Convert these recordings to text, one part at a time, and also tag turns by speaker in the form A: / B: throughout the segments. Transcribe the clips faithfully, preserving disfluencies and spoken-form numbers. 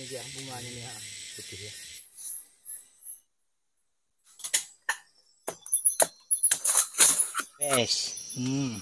A: dia bunganya nih ya. Putih ya. Yes. Hmm.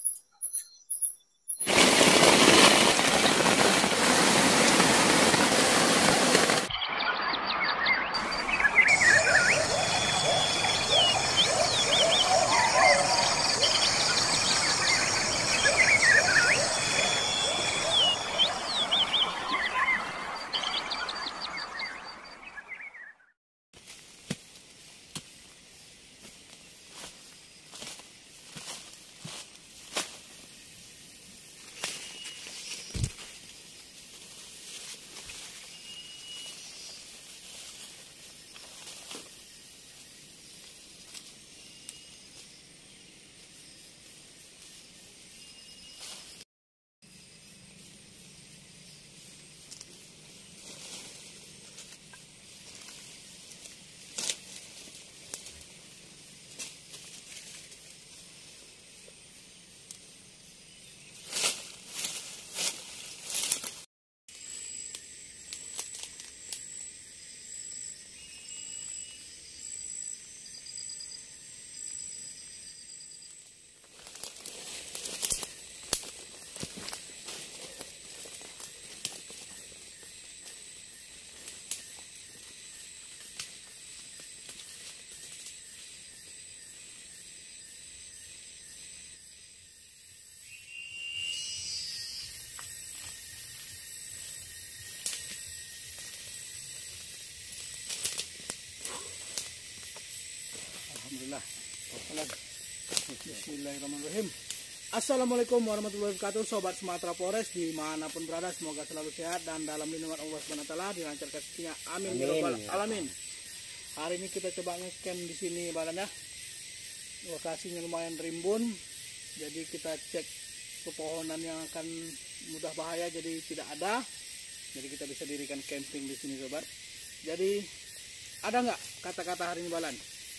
A: Alhamdulillah. Bismillahirrahmanirrahim. Assalamualaikum warahmatullahi wabarakatuh, sobat Sumatera Forest dimanapun berada, semoga selalu sehat dan dalam lindungan Allah subhanahu wa taala, dilancarkan rezekinya. Amin ya rabbal alamin. Hari ini kita coba nge-scan di sini badan ya. Lokasinya lumayan rimbun, jadi kita cek pepohonan yang akan mudah bahaya jadi tidak ada. Jadi kita bisa dirikan camping di sini sobat. Jadi ada nggak kata-kata hari ini Balan?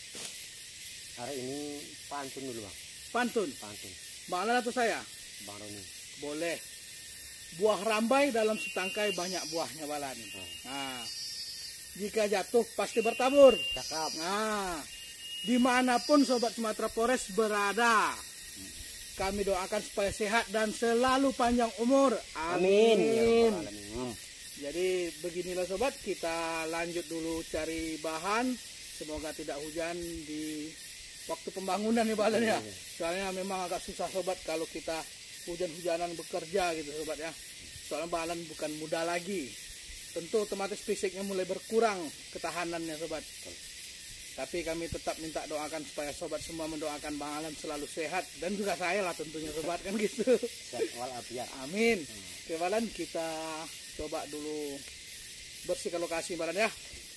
B: Hari ini pantun dulu bang. Pantun. Pantun.
A: Bang Alan atau saya?
B: Bang Roni.
A: Boleh. Buah rambai dalam setangkai banyak buahnya Balan. Hmm. Nah, jika jatuh pasti bertabur.
B: Cakap.
A: Nah, dimanapun sobat Sumatera Forest berada, hmm. kami doakan supaya sehat dan selalu panjang umur. Amin. Amin. Ya, jadi beginilah sobat, kita lanjut dulu cari bahan. Semoga tidak hujan di waktu pembangunan nih Balan ya. Soalnya memang agak susah sobat kalau kita hujan-hujanan bekerja gitu sobat ya. Soalnya Balan bukan muda lagi. Tentu otomatis fisiknya mulai berkurang ketahanannya sobat. Tapi kami tetap minta doakan supaya sobat semua mendoakan Bang Alan selalu sehat. Dan juga saya lah tentunya sobat kan gitu.
B: Sehat walafiat.
A: Amin. Oke Balan, kita coba dulu bersihkan lokasi Balan ya.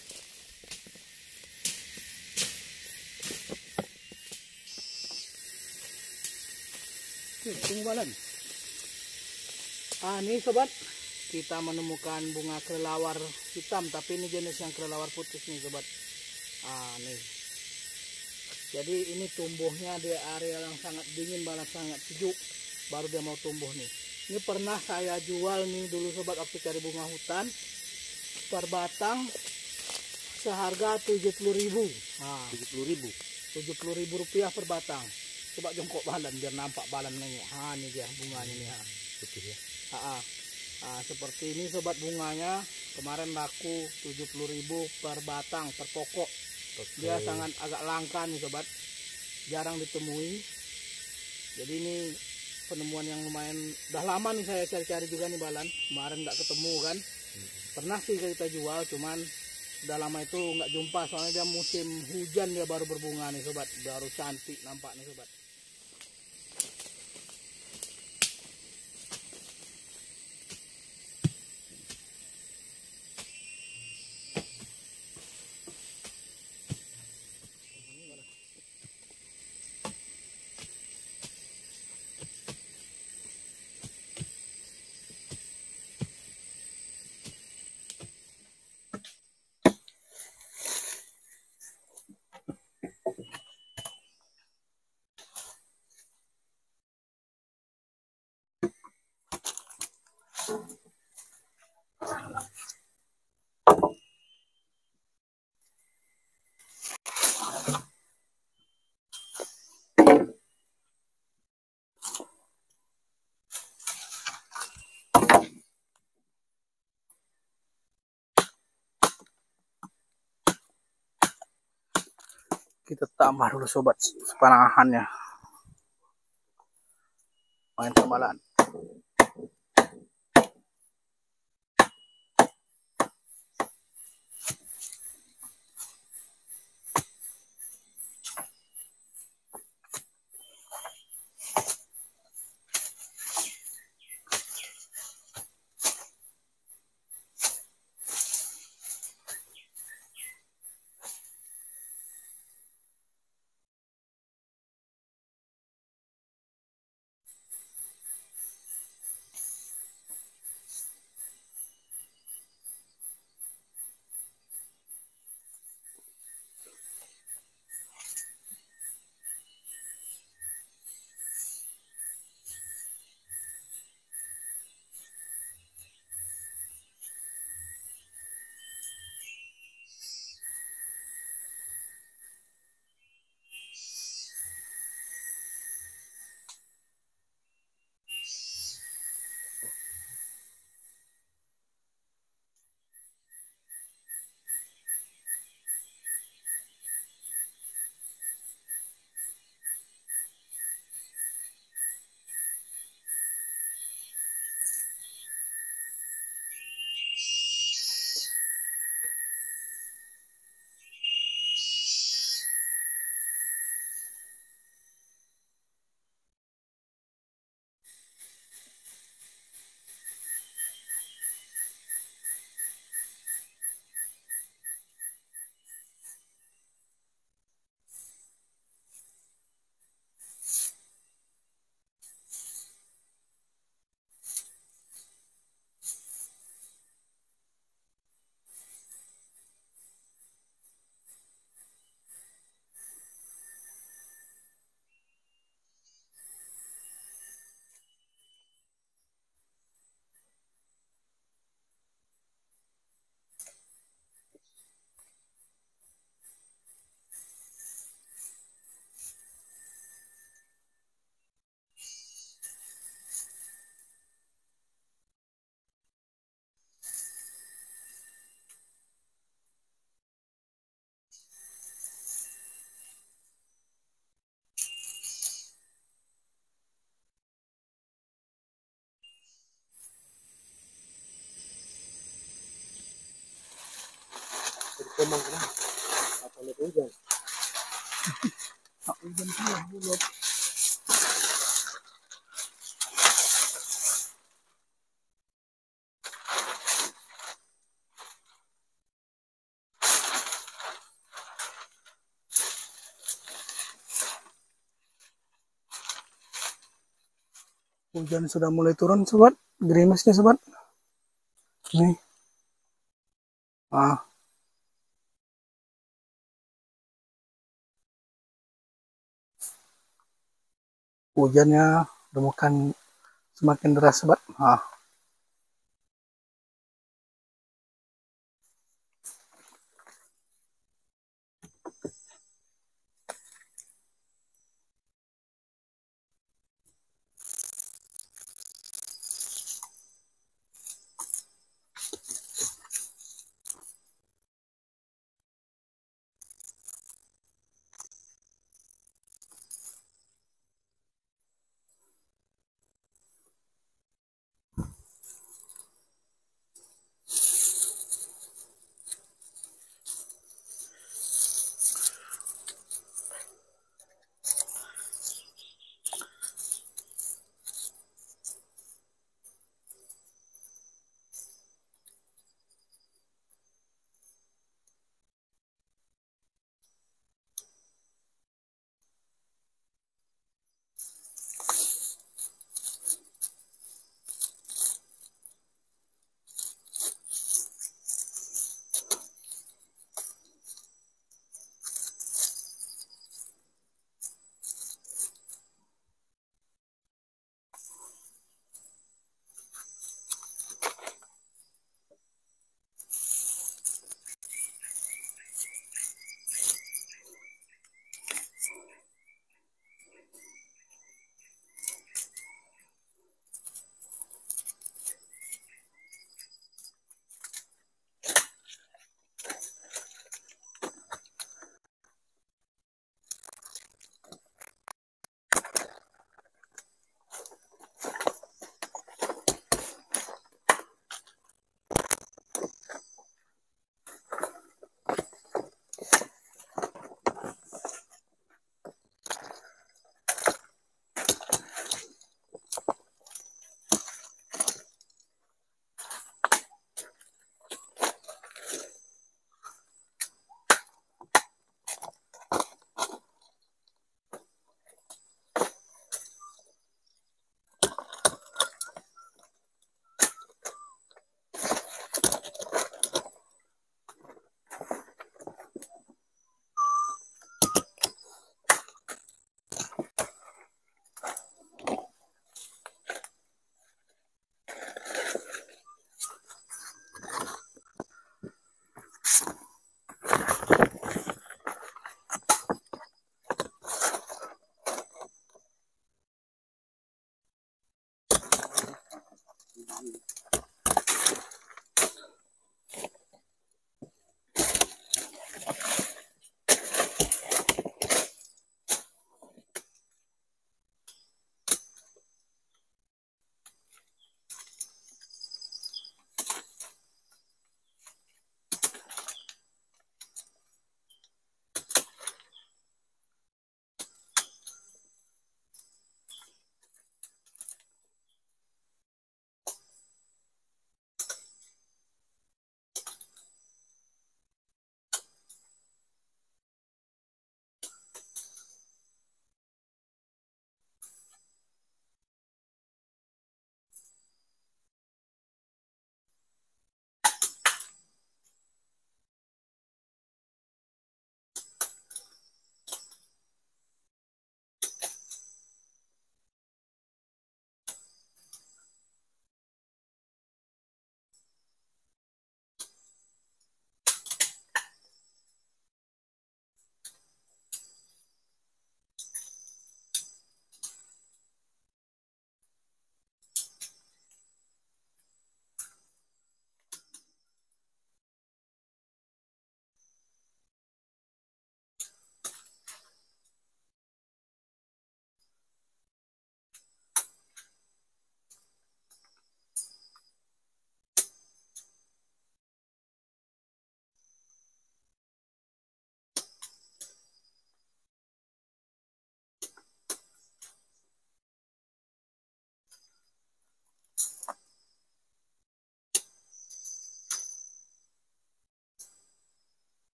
A: Tunggu Balan. Ah, ini sobat, kita menemukan bunga kelelawar hitam, tapi ini jenis yang kelelawar putih nih sobat. Ah, nih. Jadi ini tumbuhnya di area yang sangat dingin, Balan, sangat sejuk, baru dia mau tumbuh nih. Ini pernah saya jual nih dulu sobat waktu cari bunga hutan, per batang seharga tujuh puluh ribu. Nah,
B: tujuh puluh ribu.
A: tujuh puluh ribu rupiah per batang. Coba jongkok Balan biar nampak Balan nengok. Ha, ini dia bunganya nih ha.
B: Putih ya.
A: Ha, ha. Nah, seperti ini sobat bunganya. Kemarin laku tujuh puluh ribu per batang, per pokok. Okay. Dia sangat agak langka nih sobat. Jarang ditemui. Jadi ini penemuan yang lumayan udah lama nih saya cari-cari juga nih Balan. Kemarin nggak ketemu kan. Pernah sih kita jual, cuman udah lama itu nggak jumpa. Soalnya dia musim hujan dia baru berbunga nih sobat. Baru cantik nampak nih sobat. Kita tambah dulu sobat panahannya. Main tambalan.
B: Kemang kena apa nih hujan?
A: Tak hujan sih bulat. Hujan sudah mulai turun sobat, gerimis nih sobat. Nih. Ah. Hujannya udah semakin deras sobat. Ah.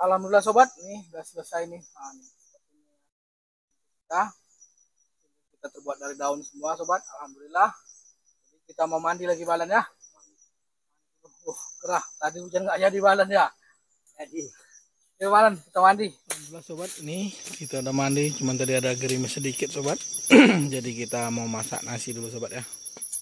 A: Alhamdulillah sobat, nih udah selesai nih. Nah, nih. Kita, kita terbuat dari daun semua sobat. Alhamdulillah. Jadi kita mau mandi lagi balan ya. Uh, gerah. Tadi hujan nggak jadi balan ya. Jadi. Yuk balan, kita mandi. Alhamdulillah sobat, ini kita udah mandi. Cuman tadi ada gerimis sedikit sobat. Jadi kita mau masak nasi dulu sobat ya.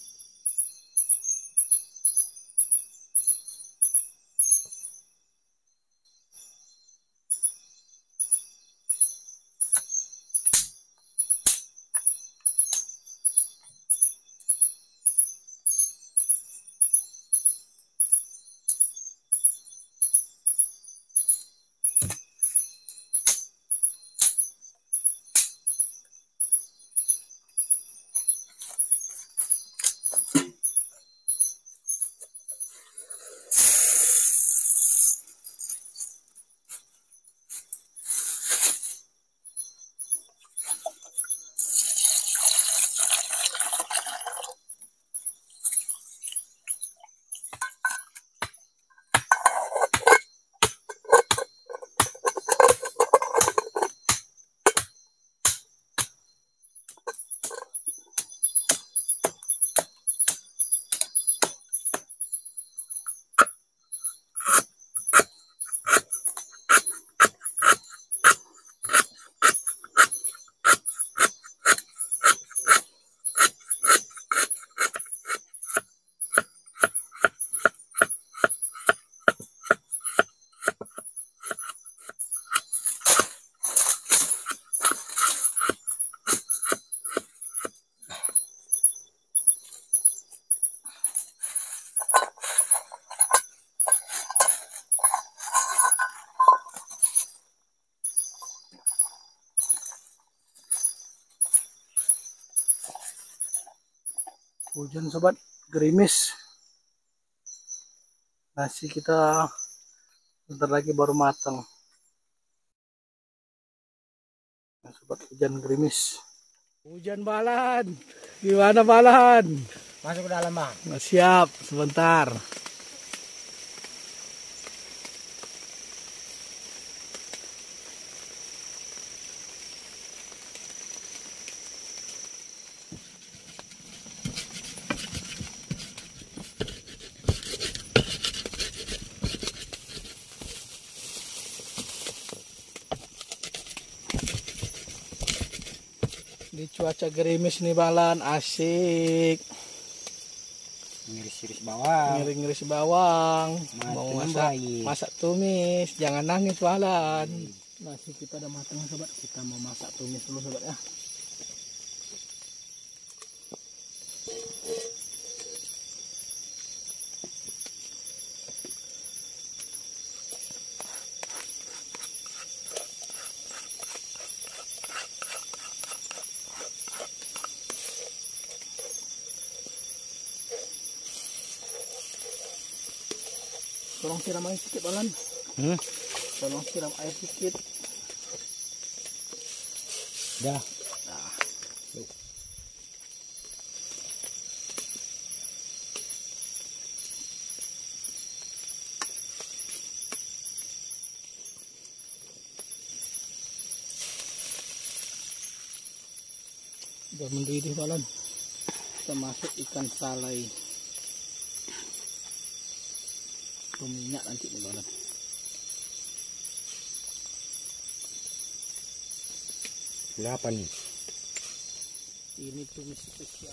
A: Hujan sobat, gerimis. Nasi kita bentar lagi baru matang. Nah, sobat, hujan gerimis. Hujan balan. Gimana balan?
B: Masuk ke dalam bang.
A: Nah, siap, sebentar. Di cuaca gerimis nih balan, asik.
B: Ngiris-ngiris bawang.
A: Ngiris-ngiris bawang. Mau masak, masak tumis. Jangan nangis balan. Hmm. Nasi kita udah matang sobat. Kita mau masak tumis dulu sobat ya. Tolong siram air sedikit balan. Hmm? Tolong siram air sedikit.
B: Dah.
A: Nah. Udah mendidih balan. Kita masuk ikan salai. Minyak nanti nih balan.
B: Berapa nih?
A: Ini tumis spesial.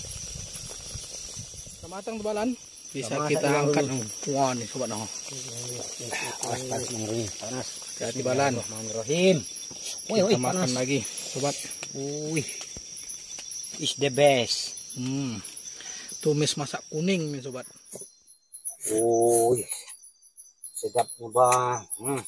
A: Sudah matang tuh balan. Bisa
B: Sama
A: kita angkat. Wah nih sobat noh.
B: Panas panas mengeruh. Panas.
A: Hati balan.
B: Bismillahirrahmanirrahim.
A: Wih, wih, makan panas lagi sobat.
B: Wih. Is the best.
A: Hmm. Tumis masak kuning nih sobat.
B: Wih. Sedapnya bang. Hmm.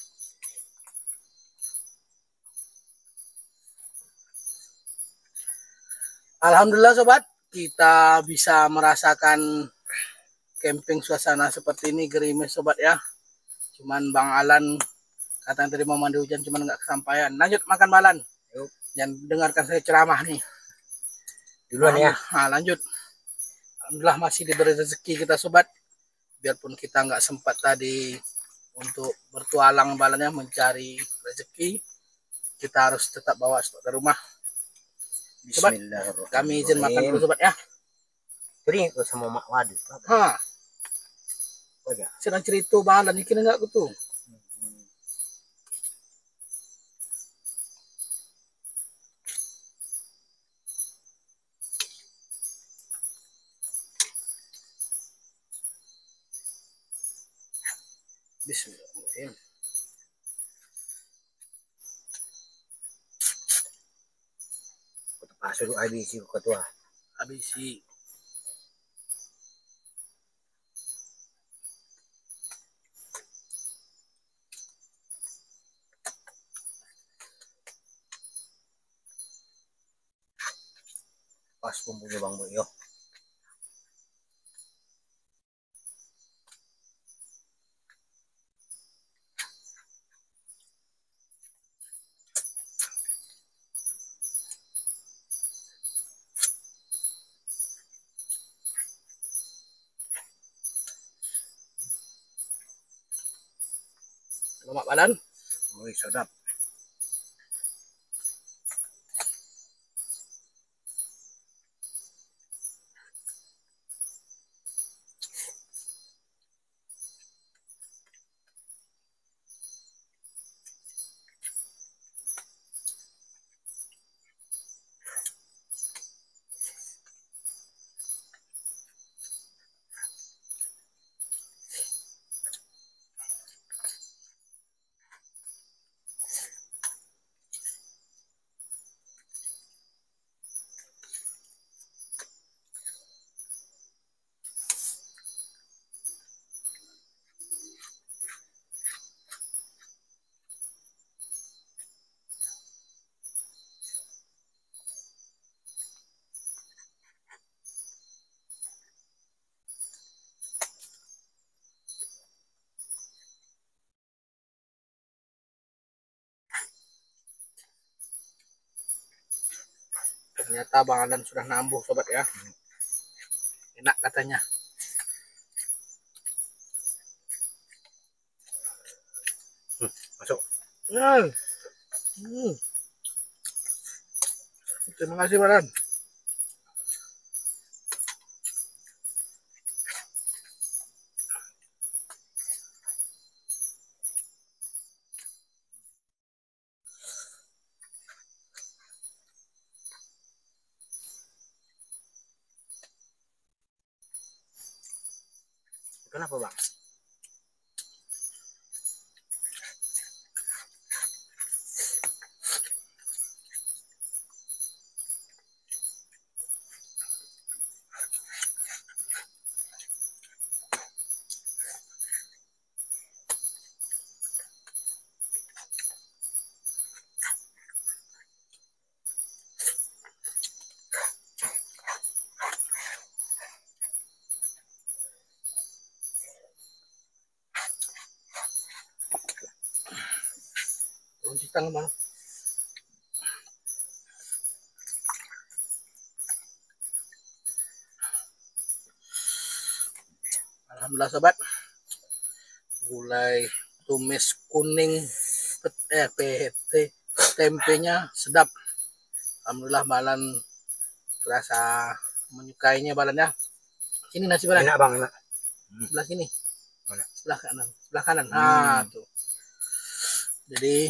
A: Alhamdulillah sobat, kita bisa merasakan camping suasana seperti ini, gerimis sobat ya. Cuman Bang Alan katanya tadi mau mandi hujan, cuman nggak kesampaian. Lanjut makan balan. Yuk. Dan dengarkan saya ceramah nih.
B: Duluan ya.
A: Nah, lanjut. Alhamdulillah masih diberi rezeki kita sobat. Biarpun kita nggak sempat tadi untuk bertualang balannya mencari rezeki, kita harus tetap bawa stok dari rumah. Sobat, kami izin makan dulu sobat ya.
B: Beri itu sama mak waduh.
A: Ha. Sedang cerita balan ini enggak gitu. Bismillahirrahmanirrahim.
B: Pasal A B C ketua.
A: A B C.
B: Pas bumbunya Bang Boyo.
A: Lemak balan.
B: Wih, sedap.
A: Ternyata Bang Alan sudah nambuh sobat ya. Enak katanya.
B: Hmm, masuk.
A: Hmm. Hmm. Terima kasih Balan.
B: Kenapa Bang?
A: Cuci tangan Bang. Alhamdulillah sobat. Gulai tumis kuning eh P T tempenya sedap. Alhamdulillah Balan terasa menyukainya Balan ya. Sini nasi Balan.
B: Enak Bang, enak.
A: Hmm. Sebelah sini.
B: Mana?
A: Sebelah kanan. Sebelah kanan.
B: Hmm.
A: Nah, tuh. Jadi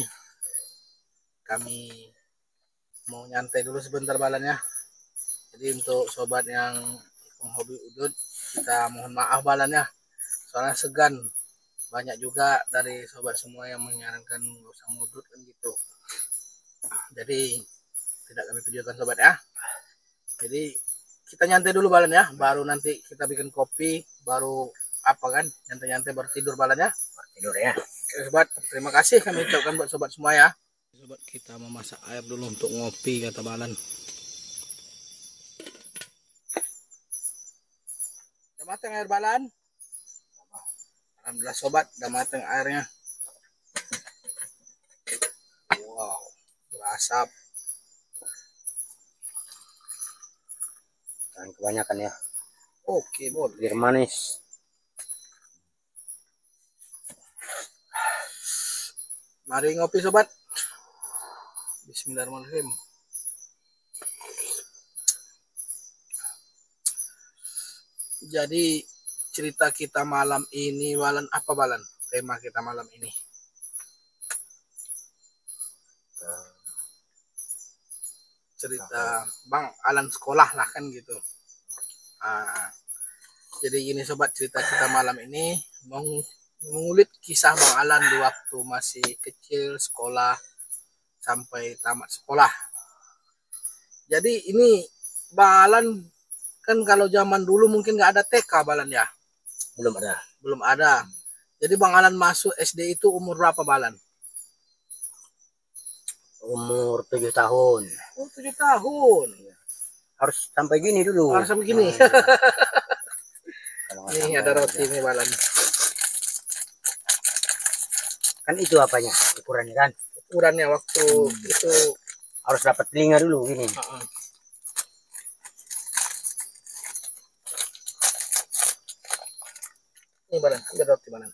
A: kami mau nyantai dulu sebentar Balan ya. Jadi untuk sobat yang hobi udut, kita mohon maaf Balan ya. Soalnya segan. Banyak juga dari sobat semua yang menyarankan nggak usah ngudut kan gitu. Jadi tidak kami videokan sobat ya. Jadi kita nyantai dulu Balan ya, baru nanti kita bikin kopi, baru apa kan, nyantai-nyantai baru tidur Balan ya.
B: Tidur ya.
A: Oke, sobat, terima kasih kami ucapkan buat sobat semua ya. Sobat, kita memasak air dulu untuk ngopi kata Balan. Udah matang air Balan? Alhamdulillah sobat, udah matang airnya. Wow, berasap.
B: Jangan kebanyakan ya.
A: Oke, boleh.
B: Biar manis.
A: Mari ngopi sobat. Bismillahirrahmanirrahim. Jadi cerita kita malam ini Balan apa Balan? Tema kita malam ini. Cerita Bang Alan sekolah lah kan gitu. Nah, jadi gini sobat, cerita kita malam ini mengulik kisah Bang Alan di waktu masih kecil, sekolah sampai tamat sekolah. Jadi ini Bang Alan kan kalau zaman dulu mungkin nggak ada T K Balan ya?
B: Belum ada.
A: Belum ada. Jadi Bang Alan masuk S D itu umur berapa Balan?
B: Umur tujuh tahun.
A: Oh tujuh tahun.
B: Harus sampai gini dulu.
A: Harus sampai gini.
B: Nah,
A: nih ada roti nih Balan.
B: Kan itu apanya? Ukurannya kan?
A: Ukurannya waktu hmm. itu
B: harus dapat telinga dulu gini.
A: Uh -uh. Ini Balan, ada roti Balan.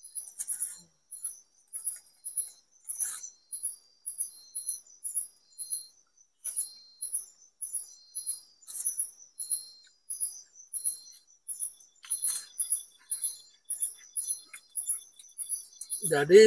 A: Jadi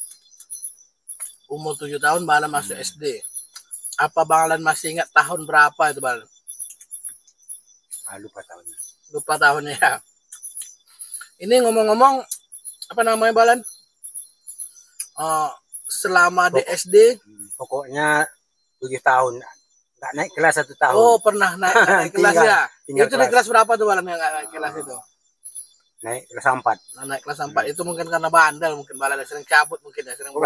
A: umur tujuh tahun Balan masuk hmm. S D. Apa Balan masih ingat tahun berapa itu Balan?
B: Ah, lupa tahunnya.
A: Lupa tahunnya ya. Ini ngomong-ngomong apa namanya Balan? Uh, selama Pokok, di S D
B: pokoknya tujuh tahun nggak naik kelas satu tahun.
A: Oh pernah naik, naik kelas tinggal, ya. Tinggal itu kelas. Di kelas berapa tuh Balan yang nggak naik kelas itu?
B: Naik kelas empat.
A: Nah, naik kelas empat hmm. itu mungkin karena bandel, mungkin Balan sering cabut mungkin ya, sering.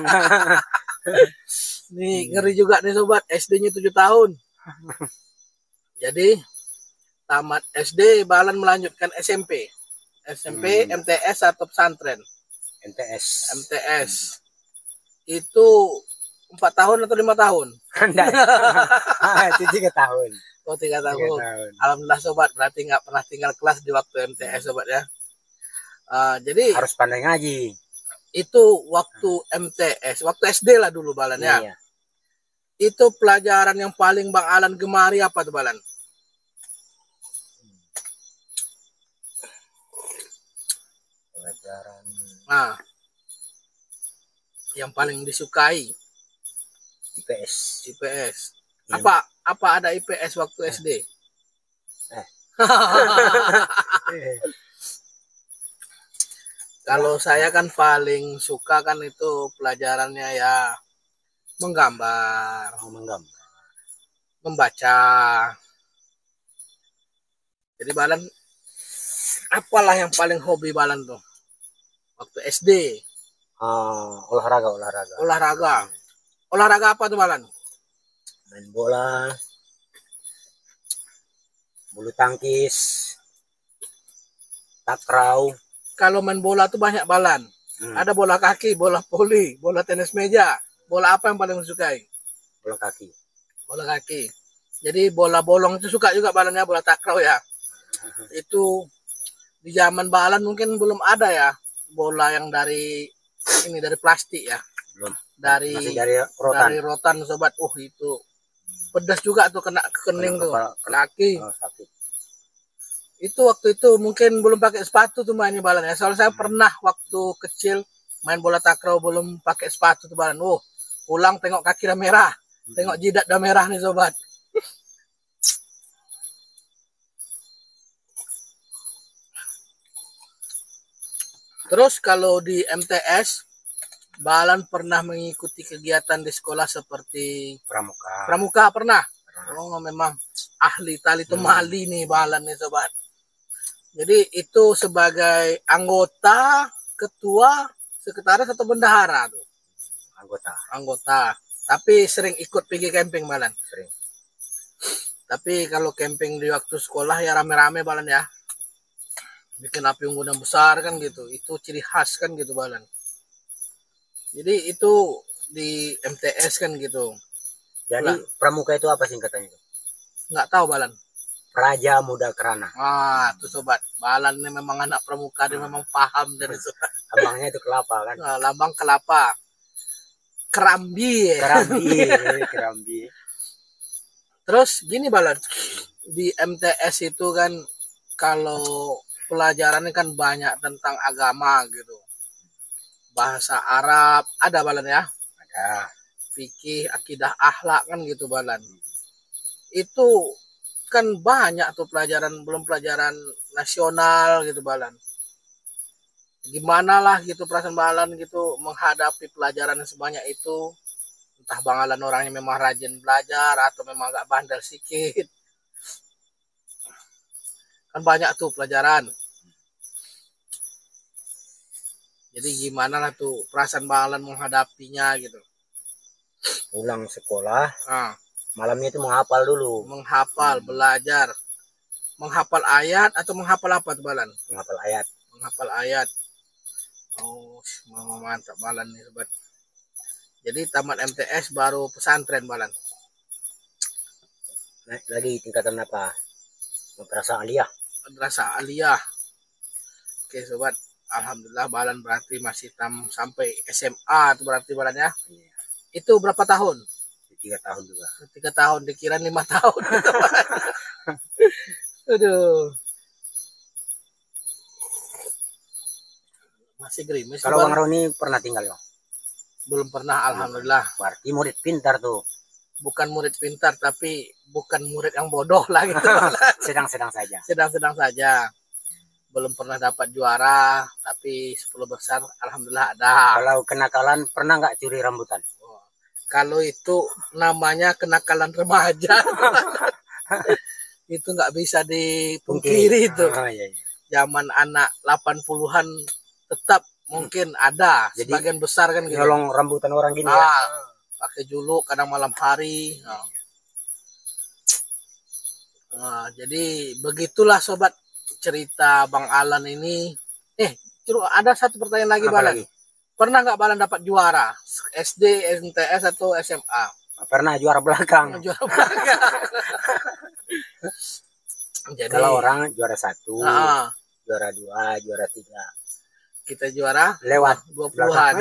A: Nih ngeri juga nih sobat, S D-nya tujuh tahun. Jadi tamat S D Balan melanjutkan S M P. S M P, hmm. M T S atau pesantren?
B: M T S.
A: M T S. Itu empat tahun atau lima tahun?
B: Itu tiga tahun.
A: Oh tiga tahun. tahun. Alhamdulillah sobat, berarti nggak pernah tinggal kelas di waktu M T S sobat ya. Uh, jadi
B: harus pandai ngaji.
A: Itu waktu M T S, waktu S D lah dulu Balan ya. Iya. Itu pelajaran yang paling Bang Alan gemari apa tuh Balan?
B: Pelajaran.
A: Nah, yang paling disukai
B: I P S.
A: I P S. Apa apa ada I P S waktu eh. S D? Eh. Kalau saya kan paling suka kan itu pelajarannya ya menggambar,
B: oh, menggambar,
A: membaca. Jadi Balan apalah yang paling hobi Balan tuh waktu S D?
B: Uh, olahraga, olahraga.
A: Olahraga. Olahraga apa tuh Balan?
B: Main bola, bulu tangkis, takraw.
A: Kalau main bola tuh banyak Balan. Hmm. Ada bola kaki, bola voli, bola tenis meja. Bola apa yang paling disukai?
B: Bola kaki.
A: Bola kaki. Jadi bola bolong itu suka juga Balan ya, bola takraw ya. Itu di zaman Balan mungkin belum ada ya bola yang dari ini dari plastik ya.
B: Belum.
A: Dari
B: Masih dari rotan.
A: Dari rotan sobat. Oh itu pedas juga tuh kena kening tuh kaki. Oh, sakit. Itu waktu itu mungkin belum pakai sepatu tuh mainnya Balan ya. Soalnya saya hmm. pernah waktu kecil main bola takraw belum pakai sepatu tuh Balan. Oh, pulang tengok kaki dah merah. Hmm. Tengok jidat dah merah nih sobat. Terus kalau di M T S Balan pernah mengikuti kegiatan di sekolah seperti
B: pramuka.
A: Pramuka pernah? pernah. Oh, memang ahli tali temali hmm. nih Balan nih sobat. Jadi itu sebagai anggota, ketua, sekretaris atau bendahara tuh?
B: Anggota.
A: Anggota. Tapi sering ikut pergi camping Balan?
B: Sering.
A: Tapi kalau camping di waktu sekolah ya rame-rame Balan ya? Bikin api unggun yang besar kan gitu. Itu ciri khas kan gitu Balan. Jadi itu di M T S kan gitu.
B: Jadi nah, pramuka itu apa singkatannya?
A: Nggak tahu Balan.
B: Praja Muda Kerana.
A: Ah, tuh sobat. Balan ini memang anak pramuka, dia memang paham dari sobat.
B: Lambangnya itu kelapa kan?
A: Nah, lambang kelapa. kerambi.
B: Kerambi, kerambi.
A: Terus gini Balan, di M T S itu kan kalau pelajarannya kan banyak tentang agama gitu. Bahasa Arab ada Balan ya?
B: Ada.
A: Fikih, akidah, akhlak kan gitu Balan. Itu kan banyak tuh pelajaran, belum pelajaran nasional gitu Balan. Gimana lah gitu perasaan Balan gitu menghadapi pelajaran sebanyak itu. Entah Bang Alan orangnya memang rajin belajar atau memang agak bandel sedikit. Kan banyak tuh pelajaran. Jadi gimana lah tuh perasaan Bang Alan menghadapinya gitu.
B: Pulang sekolah,
A: Nah,
B: malamnya itu menghafal dulu.
A: Menghafal, hmm. belajar. Menghafal ayat atau menghafal apa tuh Balan?
B: Menghafal ayat.
A: Menghafal ayat. Oh, mantap Balan nih sobat. Jadi tamat M T S baru pesantren Balan.
B: Naik lagi tingkatan apa? Madrasah aliyah.
A: Madrasah aliyah. Oke sobat, alhamdulillah Balan berarti masih tam sampai S M A itu berarti Balan ya. Iya. Itu berapa tahun?
B: Tiga tahun juga.
A: Tiga tahun, dikira lima tahun. Aduh. Masih gerimis.
B: Kalau Bang Roni pernah tinggal ya?
A: Belum pernah, alhamdulillah.
B: Berarti murid pintar tuh.
A: Bukan murid pintar, tapi bukan murid yang bodoh lah gitu.
B: Sedang-sedang saja.
A: Sedang-sedang saja. Belum pernah dapat juara, tapi sepuluh besar alhamdulillah ada.
B: Kalau kenakalan pernah nggak curi rambutan?
A: Oh, kalau itu namanya kenakalan remaja. Itu nggak bisa dipungkiri itu.
B: Oh, iya, iya.
A: Zaman anak delapan puluhan tetap mungkin ada. Jadi, sebagian besar kan gitu.
B: Nyolong rambutan orang gini
A: ah,
B: ya.
A: Pakai juluk kadang malam hari. Nah. Nah, jadi begitulah sobat cerita Bang Alan ini. Eh, ada satu pertanyaan lagi Balan. Lagi? Pernah nggak Balan dapat juara? S D, M T S atau S M A?
B: Pernah, juara belakang.
A: Juara belakang. Jadi,
B: kalau orang juara satu,
A: nah,
B: juara dua, juara tiga.
A: Kita juara
B: lewat
A: dua puluhan.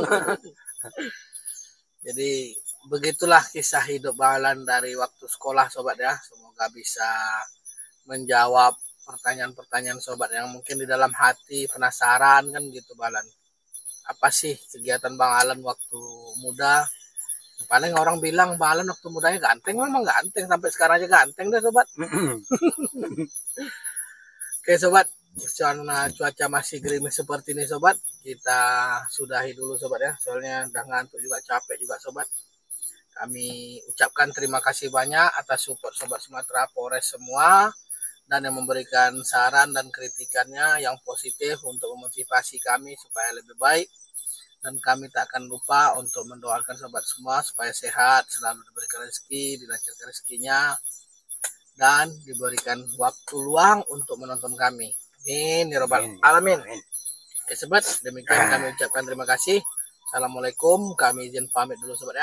A: Jadi begitulah kisah hidup Bang Alan dari waktu sekolah sobat ya. Semoga bisa menjawab pertanyaan-pertanyaan sobat yang mungkin di dalam hati penasaran kan gitu Bang Alan. Apa sih kegiatan Bang Alan waktu muda? Paling orang bilang Bang Alan waktu mudanya ganteng, memang ganteng sampai sekarang aja ganteng deh sobat. Oke sobat, karena cuaca masih gerimis seperti ini sobat, kita sudahi dulu sobat ya, soalnya udah ngantuk juga, capek juga sobat. Kami ucapkan terima kasih banyak atas support sobat Sumatera Polres semua, dan yang memberikan saran dan kritikannya yang positif untuk memotivasi kami supaya lebih baik. Dan kami tak akan lupa untuk mendoakan sobat semua supaya sehat, selalu diberikan rezeki, dilancarkan rezekinya, dan diberikan waktu luang untuk menonton kami. Amin ya robbal alamin. Ya sobat, demikian kami ucapkan terima kasih. Assalamualaikum, kami izin pamit dulu sobat ya.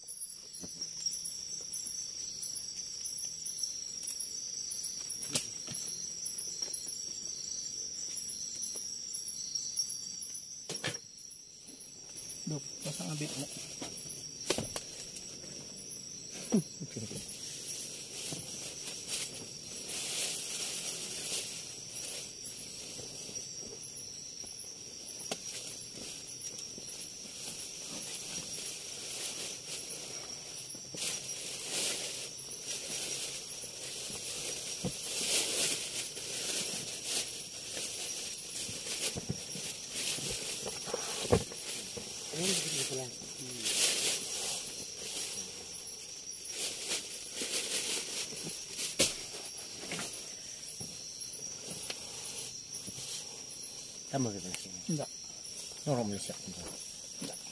A: Duh, pasang abit ya. Tambah ke sini. Enggak. Orang Malaysia. Enggak.